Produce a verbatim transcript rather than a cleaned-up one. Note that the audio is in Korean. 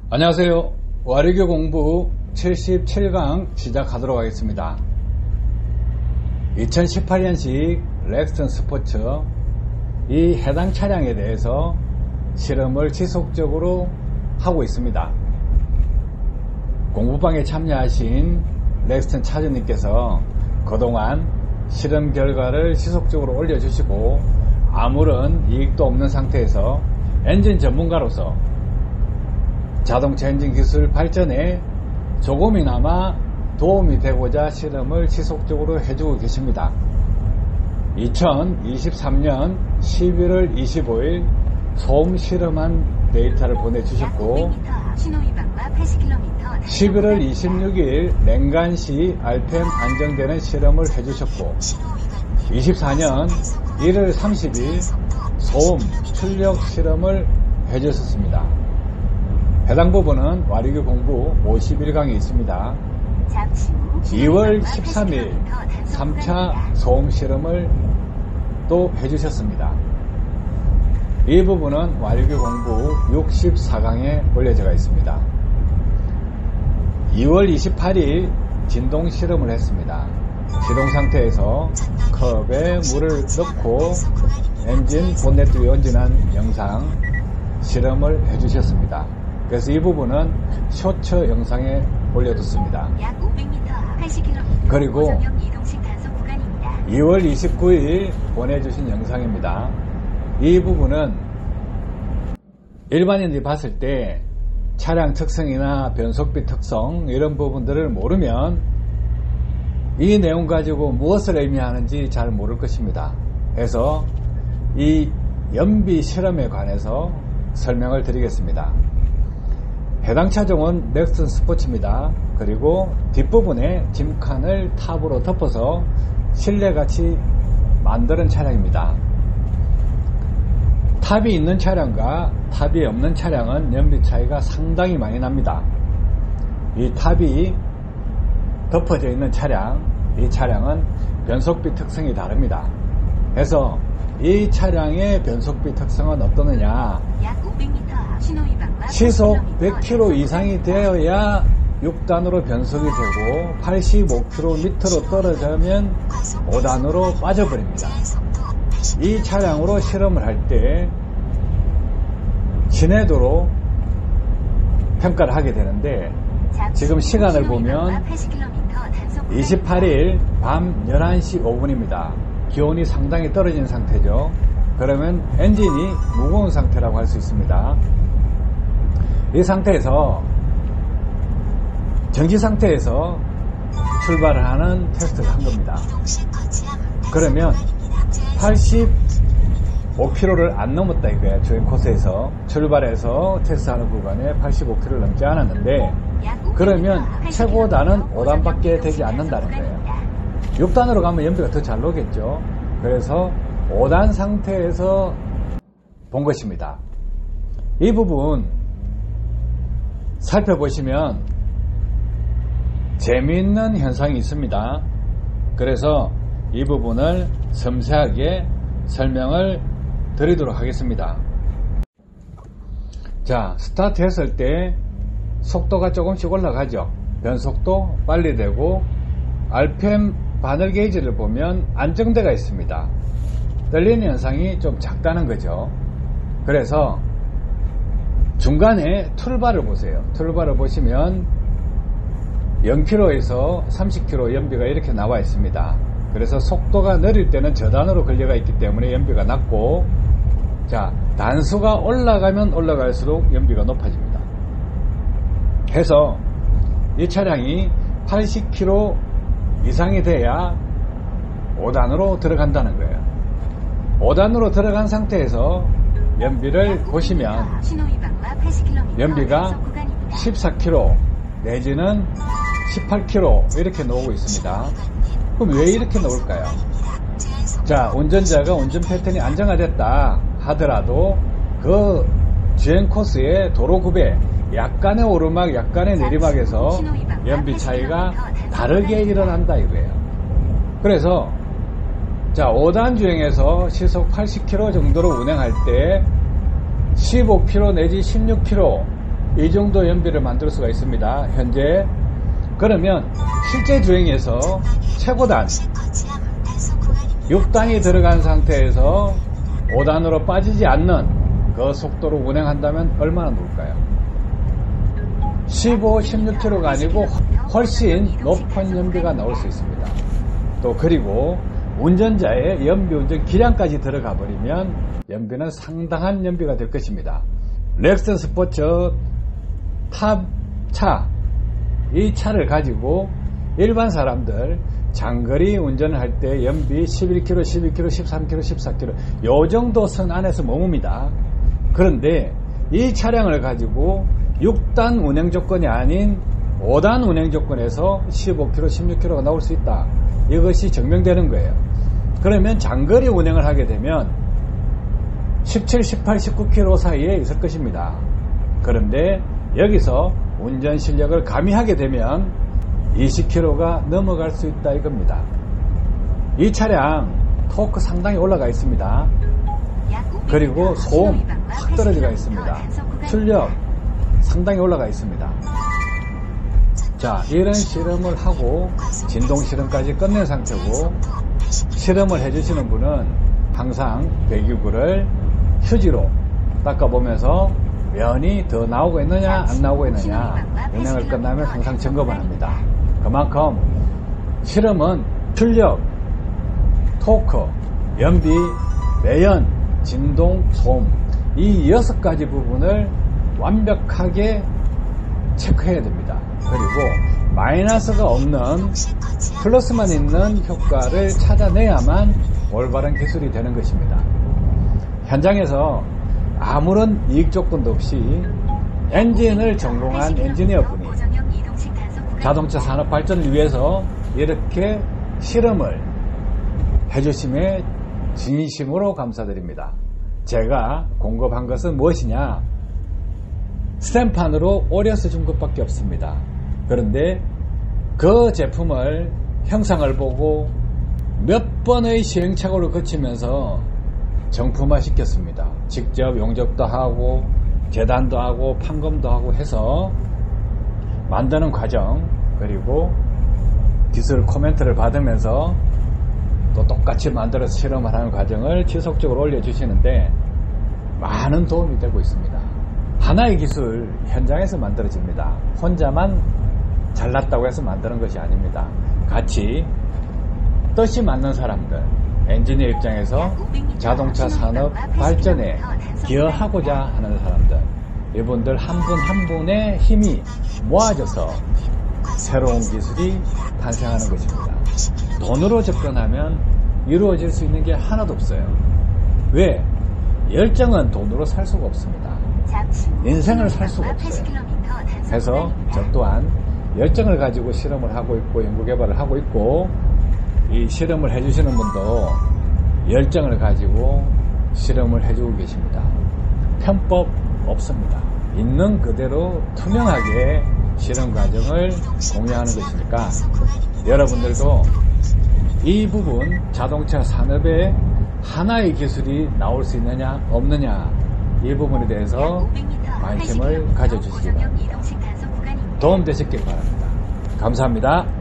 안녕하세요. 와리교 공부 칠십칠 강 시작하도록 하겠습니다. 이천십팔 년식 렉스턴 스포츠 이 해당 차량에 대해서 실험을 지속적으로 하고 있습니다. 공부방에 참여하신 렉스턴 차주님께서 그동안 실험 결과를 지속적으로 올려주시고 아무런 이익도 없는 상태에서 엔진 전문가로서 자동차 엔진 기술 발전에 조금이나마 도움이 되고자 실험을 지속적으로 해주고 계십니다. 이천이십삼 년 십일월 이십오일 소음 실험한 데이터를 보내주셨고 십일월 이십육일 냉간시 알피엠 안정되는 실험을 해주셨고 이십사 년 일월 삼십일 소음 출력 실험을 해주셨습니다. 해당 부분은 와리교 공부 오십일 강에 있습니다. 이월 십삼일 삼 차 소음 실험을 또 해주셨습니다. 이 부분은 와리교 공부 육십사 강에 올려져 있습니다. 이월 이십팔일 진동 실험을 했습니다. 시동 상태에서 컵에 물을 넣고 엔진 본네트 위에 얹어놓은 영상 실험을 해주셨습니다. 그래서 이 부분은 쇼츠 영상에 올려뒀습니다. 약 오백 미터 팔십 킬로미터 그리고 이동식 단속 구간입니다. 이월 이십구일 보내주신 영상입니다. 이 부분은 일반인들이 봤을 때 차량 특성이나 변속비 특성 이런 부분들을 모르면 이 내용 가지고 무엇을 의미하는지 잘 모를 것입니다. 그래서 이 연비 실험에 관해서 설명을 드리겠습니다. 해당 차종은 렉스턴 스포츠입니다. 그리고 뒷부분에 짐칸을 탑으로 덮어서 실내같이 만드는 차량입니다. 탑이 있는 차량과 탑이 없는 차량은 연비 차이가 상당히 많이 납니다. 이 탑이 덮어져 있는 차량, 이 차량은 변속비 특성이 다릅니다. 그래서 이 차량의 변속비 특성은 어떠느냐? 약 오백 미터 신호위반과 시속 백 킬로미터 이상이 되어야 육 단으로 변속이 되고 팔십오 킬로미터로 떨어지면 오 단으로 빠져버립니다. 이 차량으로 실험을 할 때 시내도로 평가를 하게 되는데 지금 시간을 보면 이십팔일 밤 열한 시 오 분입니다. 기온이 상당히 떨어진 상태죠. 그러면 엔진이 무거운 상태라고 할 수 있습니다. 이 상태에서 정지 상태에서 출발을 하는 테스트를 한 겁니다. 그러면 팔십오 킬로미터를 안 넘었다 이거야. 주행 코스에서 출발해서 테스트하는 구간에 팔십오 킬로미터를 넘지 않았는데 그러면 최고단은 오 단밖에 되지 않는다는 거예요. 육 단으로 가면 연비가 더 잘 나오겠죠. 그래서 오 단 상태에서 본 것입니다. 이 부분 살펴보시면 재미있는 현상이 있습니다. 그래서 이 부분을 섬세하게 설명을 드리도록 하겠습니다. 자, 스타트 했을 때 속도가 조금씩 올라가죠. 변속도 빨리 되고 알피엠 바늘 게이지를 보면 안정대가 있습니다. 떨리는 현상이 좀 작다는 거죠. 그래서 중간에 툴바를 보세요. 툴바를 보시면 영 킬로미터에서 삼십 킬로미터 연비가 이렇게 나와 있습니다. 그래서 속도가 느릴 때는 저단으로 걸려가 있기 때문에 연비가 낮고, 자, 단수가 올라가면 올라갈수록 연비가 높아집니다. 해서 이 차량이 팔십 킬로미터 이상이 돼야 오 단으로 들어간다는 거예요. 오 단으로 들어간 상태에서 연비를 보시면 연비가 십사 킬로미터 내지는 십팔 킬로미터 이렇게 나오고 있습니다. 그럼 왜 이렇게 나올까요? 자, 운전자가 운전 패턴이 안정화됐다 하더라도 그 주행 코스의 도로 구배 약간의 오르막 약간의 내리막에서 연비 차이가 다르게 일어난다 이거예요. 그래서 자, 오 단 주행에서 시속 팔십 킬로미터 정도로 운행할 때 십오 킬로미터 내지 십육 킬로미터 이 정도 연비를 만들 수가 있습니다. 현재. 그러면 실제 주행에서 최고단 육 단이 들어간 상태에서 오 단으로 빠지지 않는 그 속도로 운행한다면 얼마나 놓을까요? 십오, 십육 킬로미터가 아니고 훨씬 높은 연비가 나올 수 있습니다. 또 그리고 운전자의 연비 운전 기량까지 들어가 버리면 연비는 상당한 연비가 될 것입니다. 렉스 스포츠 탑차, 이 차를 가지고 일반 사람들 장거리 운전을 할 때 연비 십일 킬로미터, 십이 킬로미터, 십삼 킬로미터, 십사 킬로미터 요 정도 선 안에서 머뭅니다. 그런데 이 차량을 가지고 육 단 운행 조건이 아닌 오 단 운행 조건에서 십오 킬로미터, 십육 킬로미터가 나올 수 있다. 이것이 증명되는 거예요. 그러면 장거리 운행을 하게 되면 십칠, 십팔, 십구 킬로미터 사이에 있을 것입니다. 그런데 여기서 운전 실력을 가미하게 되면 이십 킬로미터가 넘어갈 수 있다 이겁니다. 이 차량 토크 상당히 올라가 있습니다. 그리고 소음 확 떨어지가 있습니다. 출력 상당히 올라가 있습니다. 자, 이런 실험을 하고 진동 실험까지 끝낸 상태고, 실험을 해주시는 분은 항상 배기구를 휴지로 닦아보면서 면이 더 나오고 있느냐 안 나오고 있느냐 운행을 끝나면 항상 점검을 합니다. 그만큼 실험은 출력, 토크, 연비, 매연, 진동, 소음 이 여섯 가지 부분을 완벽하게 체크해야 됩니다. 그리고 마이너스가 없는 플러스만 있는 효과를 찾아내야만 올바른 기술이 되는 것입니다. 현장에서 아무런 이익 조건도 없이 엔진을 전공한 엔지니어분이 자동차 산업 발전을 위해서 이렇게 실험을 해주심에 진심으로 감사드립니다. 제가 공급한 것은 무엇이냐? 스탬판으로 오려서 준 것밖에 없습니다. 그런데 그 제품을 형상을 보고 몇 번의 시행착오를 거치면서 정품화 시켰습니다. 직접 용접도 하고 재단도 하고 판검도 하고 해서 만드는 과정, 그리고 기술 코멘트를 받으면서 또 똑같이 만들어서 실험을 하는 과정을 지속적으로 올려주시는데 많은 도움이 되고 있습니다. 하나의 기술 현장에서 만들어집니다. 혼자만 잘났다고 해서 만드는 것이 아닙니다. 같이 뜻이 맞는 사람들, 엔지니어 입장에서 자동차 산업 발전에 기여하고자 하는 사람들, 이분들 한 분 한 분의 힘이 모아져서 새로운 기술이 탄생하는 것입니다. 돈으로 접근하면 이루어질 수 있는 게 하나도 없어요. 왜? 열정은 돈으로 살 수가 없습니다. 인생을 살 수가 없어요. 그래서 저 또한 열정을 가지고 실험을 하고 있고 연구개발을 하고 있고, 이 실험을 해주시는 분도 열정을 가지고 실험을 해주고 계십니다. 편법 없습니다. 있는 그대로 투명하게 실험 과정을 공유하는 것이니까 여러분들도 이 부분 자동차 산업에 하나의 기술이 나올 수 있느냐 없느냐 이 부분에 대해서 관심을 가져주시기 바랍니다. 도움되셨길 바랍니다. 감사합니다.